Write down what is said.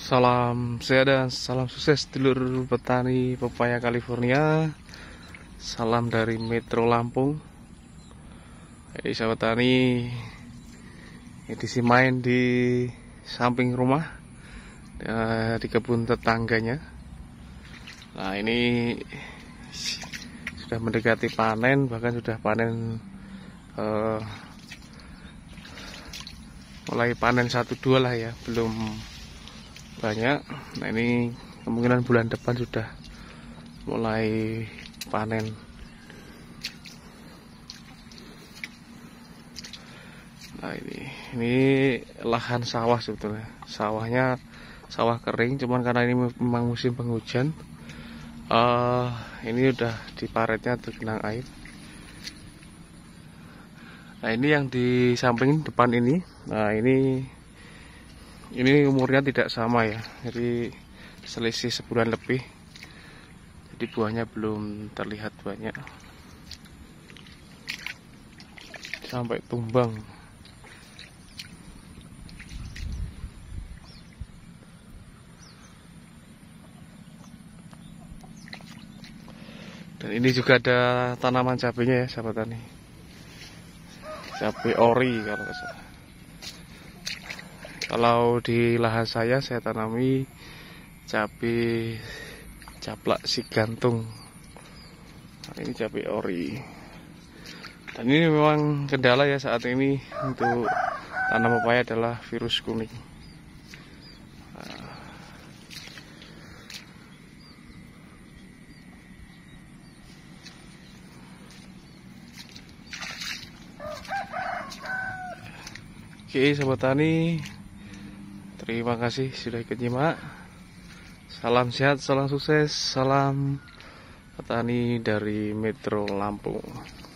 Salam sehat dan salam sukses dulur petani pepaya California. Salam dari Metro Lampung. Jadi sahabat tani, edisi main di samping rumah, di kebun tetangganya. Nah, ini sudah mendekati panen, bahkan sudah panen, mulai panen 1-2 lah ya, belum banyak. Nah, ini kemungkinan bulan depan sudah mulai panen. Nah, ini lahan sawah sebetulnya. Sawahnya sawah kering, cuman karena ini memang musim penghujan, ini udah di paretnya tergenang air. Nah, ini yang di samping depan ini. Nah, ini umurnya tidak sama ya, jadi selisih sebulan lebih, jadi buahnya belum terlihat banyak sampai tumbang. Dan ini juga ada tanaman cabenya ya sahabat tani, cabai ori kalau nggak salah. Kalau di lahan saya tanami cabai caplak si gantung. Nah, ini cabai ori. Dan ini memang kendala ya saat ini untuk tanam pepaya adalah virus kuning. Oke sahabat tani, terima kasih sudah ikut nyimak. Salam sehat, salam sukses, salam petani dari Metro Lampung.